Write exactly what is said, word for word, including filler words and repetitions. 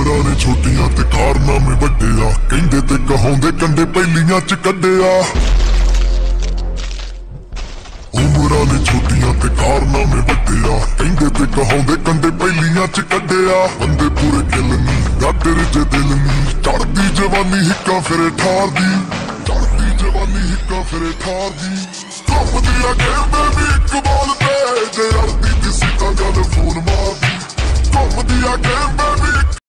ਉਮਰਾਂ ਨੇ ਛੋਟੀਆਂ ਤੇ ਕਾਰਨਾਮੇ ਵੱਡੇ ਆ, ਕਹਿੰਦੇ ਤੇ ਕਹਾਉਂਦੇ ਕੰਡੇ ਪਹਿਲੀਆਂ ਚ ਕੱਢਿਆ। ਉਮਰਾਂ ਨੇ ਛੋਟੀਆਂ ਤੇ ਕਾਰਨਾਮੇ ਵੱਡੇ ਆ, ਕਹਿੰਦੇ ਤੇ ਕਹਾਉਂਦੇ ਕੰਡੇ ਪਹਿਲੀਆਂ ਚ ਕੱਢਿਆ। ਬੰਦੇ ਪੂਰੇ ਕਿਲ ਨੀ ਗਾਡੇ ਰਿਜੇ ਦਿਲ ਨੀ, ਚੜਦੀ ਜਵਾਨੀ ਹਿੱਕਾਂ ਫਿਰੇ ਠਾਰਦੀ, ਚੜਦੀ ਜਵਾਨੀ ਹਿੱਕਾਂ ਫਿਰੇ ਠਾਰਦੀ। ਘੁੰਮਦੀ ਆ ਕਹਿੰਦੇ ਵੀ ਇੱਕ ਬਾਲ ਤੇ ਜੇ ਅੜਦੀ ਕਿਸੇ ਤਾਂ ਗੱਲ ਫੋਨ ਮਾਰਦੀ। ਘੁੰਮਦੀ ਆ ਕਹਿੰਦੇ ਵੀ